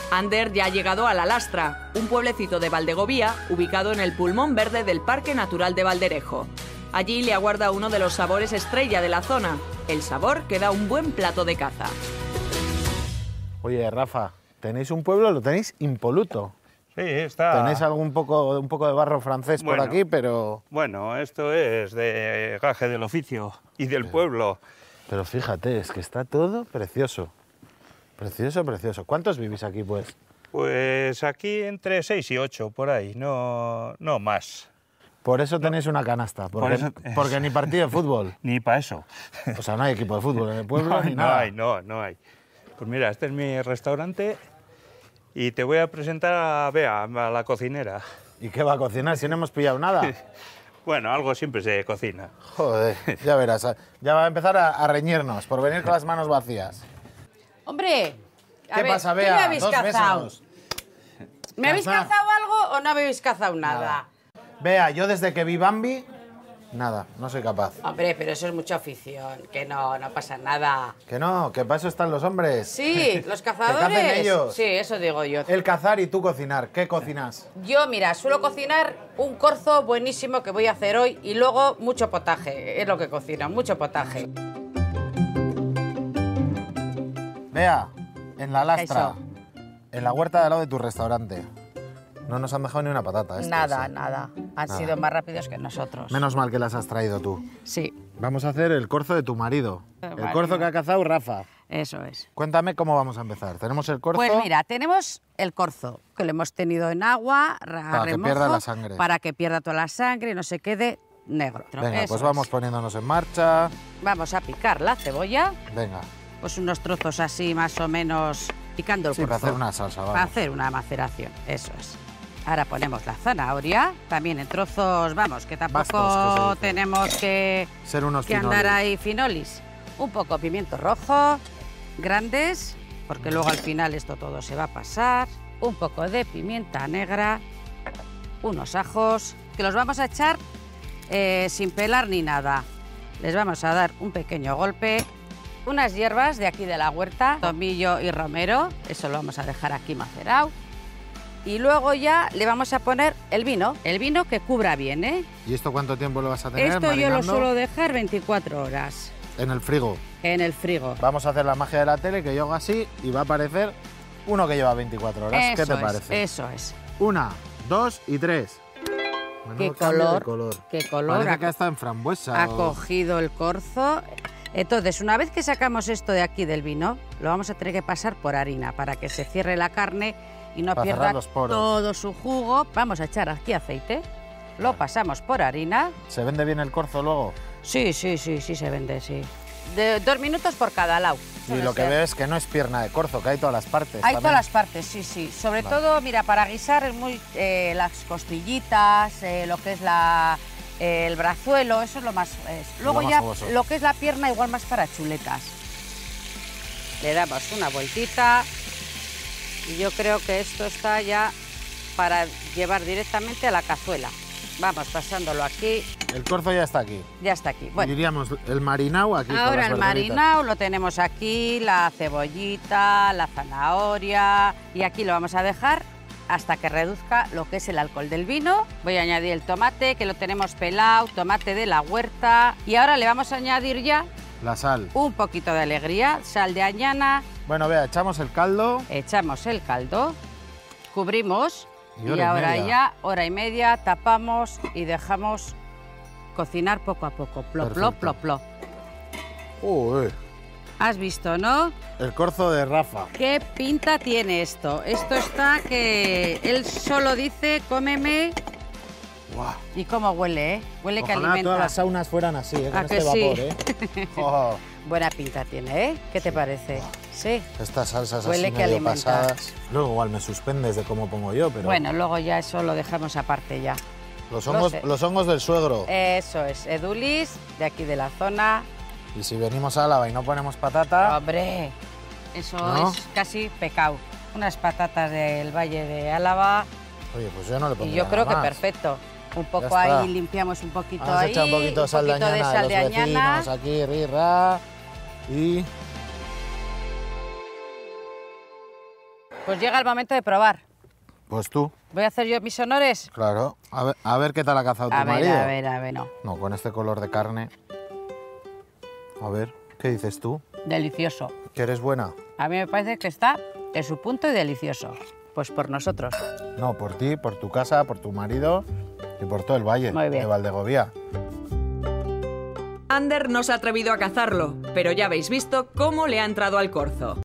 Ander ya ha llegado a La Lastra, un pueblecito de Valdegovía ubicado en el pulmón verde del Parque Natural de Valderejo. Allí le aguarda uno de los sabores estrella de la zona, el sabor que da un buen plato de caza. Oye, Rafa, tenéis un pueblo, lo tenéis impoluto. Sí, está... Tenéis un poco de barro francés por aquí, pero... Bueno, esto es de gaje del oficio y del pueblo. Pero fíjate, es que está todo precioso. Precioso, precioso. ¿Cuántos vivís aquí, pues? Pues aquí entre 6 y 8, por ahí, no más. Por eso tenéis una canasta, porque ni partido de fútbol. Ni para eso. O sea, no hay equipo de fútbol en el pueblo ni nada. No hay. Pues mira, este es mi restaurante y te voy a presentar a Bea, a la cocinera. ¿Y qué va a cocinar si no hemos pillado nada? Bueno, algo siempre se cocina. Joder, ya verás, ya va a empezar a reñirnos por venir con las manos vacías. Hombre, ¿Qué pasa, Bea? ¿qué me habéis Dos cazado? besos. ¿Me habéis cazado algo o no me habéis cazado nada? Bea, yo desde que vi Bambi, nada, no soy capaz. Hombre, pero eso es mucha afición, que no pasa nada. Que no, que para eso están los hombres. Sí, los cazadores. Que cacen ellos. Sí, eso digo yo. El cazar y tú cocinar. ¿Qué cocinas? Yo, mira, suelo cocinar un corzo buenísimo que voy a hacer hoy y luego mucho potaje. Es lo que cocino, mucho potaje. Bea, en La Lastra, Eso. en la huerta de al lado de tu restaurante, no nos han dejado ni una patata. Estos, Nada, ¿eh? nada. Han sido más rápidos que nosotros. Menos mal que las has traído tú. Sí, Vamos a hacer el corzo de tu marido. El corzo que ha cazado Rafa. eso es. Cuéntame cómo vamos a empezar. Tenemos el corzo. Pues mira, tenemos el corzo, que lo hemos tenido en agua, Para que pierda la sangre. para que pierda toda la sangre y no se quede negro. Venga, Eso pues vamos es. poniéndonos en marcha. Vamos a picar la cebolla, Venga, pues unos trozos así más o menos picando el sí, para corzo. hacer una salsa, vamos. Para hacer una maceración, eso es. Ahora ponemos la zanahoria, también en trozos, vamos, que tampoco Vascos, que se dice. tenemos que Ser unos andar finolis. ahí finolis. Un poco pimiento rojo, grandes, porque luego al final esto todo se va a pasar. Un poco de pimienta negra, unos ajos, que los vamos a echar sin pelar ni nada. Les vamos a dar un pequeño golpe. Unas hierbas de aquí de la huerta, tomillo y romero, eso lo vamos a dejar aquí macerado. Y luego ya le vamos a poner el vino que cubra bien, ¿eh? ¿Y esto cuánto tiempo lo vas a tener Esto yo lo marinando? suelo dejar 24 horas En el frigo. en el frigo. Vamos a hacer la magia de la tele, que yo hago así y va a aparecer uno que lleva 24 horas. ¿Qué te Eso es, parece? Eso es. 1, 2 y 3. Qué color, qué color. Parece que está en frambuesa. Ha cogido el corzo. Entonces, una vez que sacamos esto de aquí del vino, lo vamos a tener que pasar por harina para que se cierre la carne y no Para cerrar pierda los poros. todo su jugo. Vamos a echar aquí aceite, lo pasamos por harina. ¿Se vende bien el corzo luego? Sí, se vende, sí. De 2 minutos por cada lado. Y lo que veo es que no es pierna de corzo, que hay todas las partes. Hay también. todas las partes, sí. Sobre Vale. todo, mira, para guisar es muy las costillitas, lo que es el brazuelo, eso es lo más. Luego más ya jugoso. lo que es la pierna igual más para chuletas. Le damos una vueltita y yo creo que esto está ya para llevar directamente a la cazuela. Vamos pasándolo aquí, El corzo ya está aquí. ya está aquí. Y Bueno, diríamos el marinao aquí. con ahora las el verduritas. marinao lo tenemos aquí, la cebollita, la zanahoria y aquí lo vamos a dejar hasta que reduzca lo que es el alcohol del vino. Voy a añadir el tomate, que lo tenemos pelado, tomate de la huerta. Y ahora le vamos a añadir ya La sal. un poquito de alegría, sal de añana, Bueno, vea, echamos el caldo. echamos el caldo, cubrimos Y y hora y ahora media. ya, hora y media, tapamos y dejamos cocinar poco a poco. Plop, plop, Perfecto. plop, plop. Uy, ¿Has visto, no? el corzo de Rafa. ¿Qué pinta tiene esto? Esto está que él solo dice, cómeme. Guau. ¿Y cómo huele, eh? Huele que Ojalá alimenta. todas las saunas fueran así, con ¿A que este sí? vapor, ¿eh? Oh, Buena pinta tiene, ¿eh? ¿Qué te parece? Sí. estas salsas Huele así que medio alimenta. pasadas. Luego igual me suspendes de cómo pongo yo, pero... Bueno, luego ya eso lo dejamos aparte ya. los sé. hongos del suegro. Eso es, Edulis, de aquí de la zona. Y si venimos a Álava y no ponemos patata... Hombre, eso ¿No? es casi pecado. Unas patatas del Valle de Álava Oye, pues yo no le y pondría yo creo nada que más. perfecto. Un poco Ya está. ahí limpiamos un poquito Vamos a ahí, echar un poquito de sal de añana sal de de los añana. vecinos aquí, rirra, y... Pues llega el momento de probar. Pues tú, Voy a hacer yo mis honores. claro. A ver qué tal ha cazado tu A ver, marido. a ver, no. No, con este color de carne. A ver, ¿qué dices tú? Delicioso. ¿Que eres buena? A mí me parece que está en su punto y delicioso. Pues por nosotros. No, por ti, por tu casa, por tu marido y por todo el valle Muy bien. de Valdegovía. Ander no se ha atrevido a cazarlo, pero ya habéis visto cómo le ha entrado al corzo.